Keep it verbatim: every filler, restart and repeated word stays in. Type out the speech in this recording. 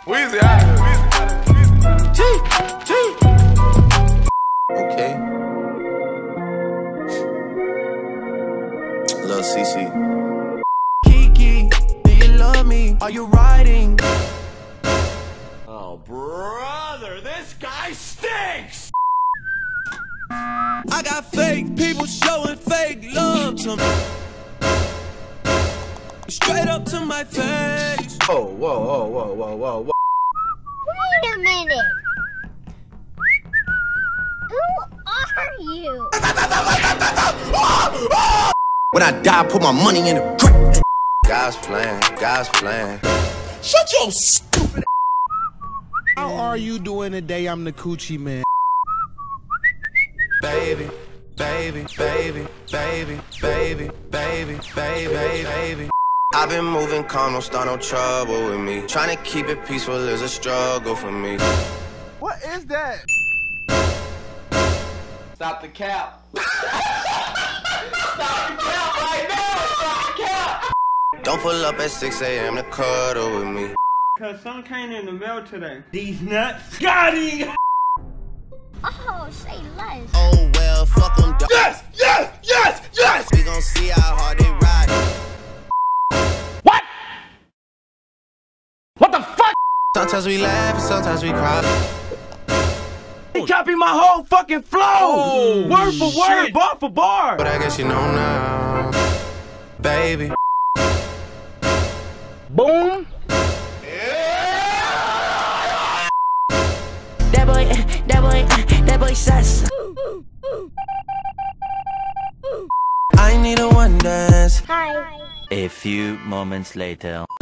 Weezy out of here. G, G. Okay. Lil C C. Kiki, do you love me? Are you riding? Oh, brother, this guy stinks! I got fake people showing fake love to me. Straight up to my face. Oh, whoa, whoa, whoa, whoa, whoa, whoa. Wait a minute. Who are you? When I die, I put my money in the grave. God's plan, God's plan. Shut your stupid. How are you doing today? I'm the coochie man. Baby, baby, baby, baby, baby, baby, baby, baby. I've been moving calm, don't start no trouble with me. Trying to keep it peaceful is a struggle for me. What is that? Stop the cap. Stop the cap right now! Stop the cap! Don't pull up at six A M to cuddle with me. Cause some came in the mail today. These nuts got him! Oh, say less. Oh well, fuck them. Yes! Yes! Yes! Yes! We gon' see how hard they ride. What? What the fuck? Sometimes we laugh, sometimes we cry. He copied my whole fucking flow! Oh, word for shit. word, bar for bar! But I guess you know now, baby. Boom! That boy, that boy, that boy sus. I need a one dance. Hi. A few moments later.